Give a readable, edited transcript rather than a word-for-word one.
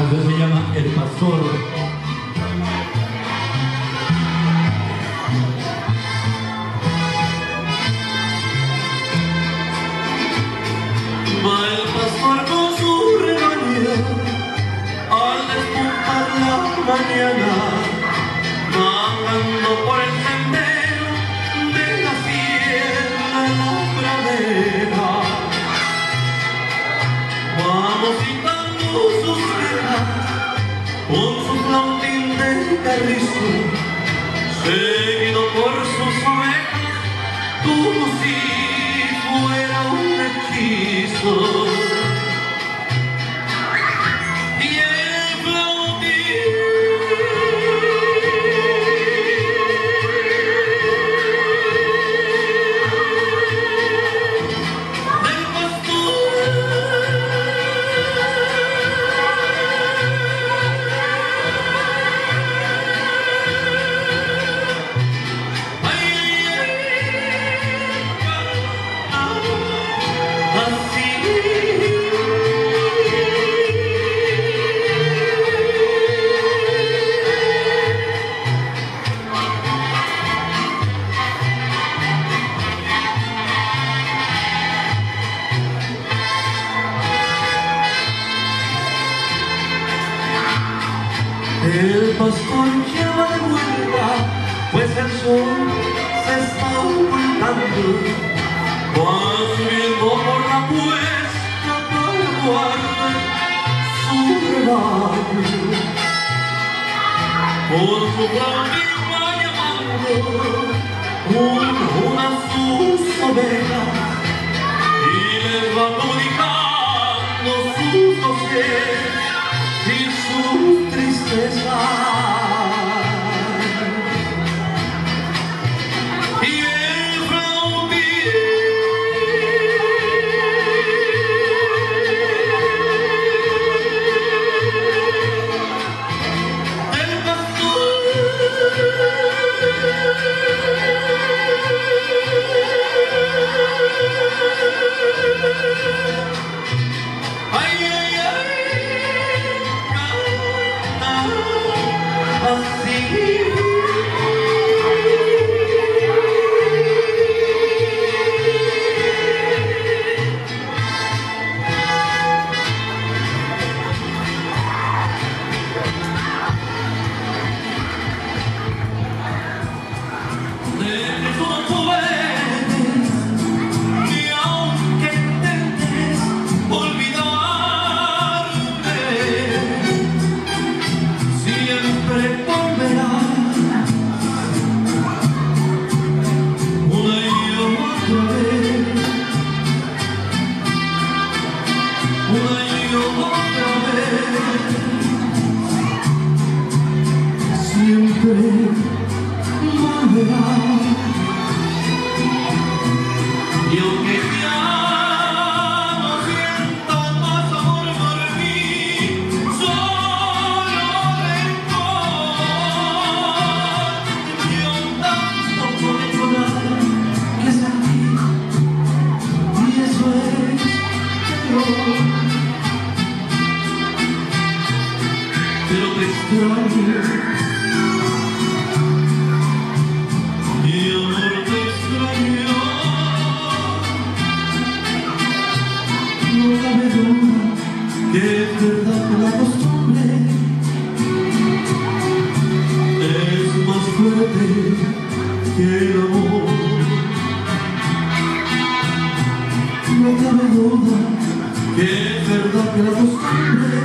canción se llama El Pastor. Va el pastor con su rebaño al despuntar la mañana, vagando por el sendero de la sierra a la pradera. Vamos citando sus quejas con su flautín de carrizo, seguido por sus ovejas como si fuera un hechizo. Y el flautín del pastor el pastor lleva de vuelta, pues el sol se está ocultando. Va subiendo por la cuesta para guardar su rebaño. Con su flautín va llamando una a sus ovejas y les va comunicando sus dosis y su tristeza. Y el flautín del pastor ay, ay, ay, así. De todo puedes, y aunque intentes olvidarte, siempre volverás una y otra vez, una y otra vez, siempre volverás. Y aunque ya no sientas más amor por mí, solo rencor, yo tanto puedo llorar que sentí, y eso es terror. Pero te extraño, mi amor, te extraño. No cabe duda que es verdad que la costumbre es más fuerte que el amor. No cabe duda que es verdad que la costumbre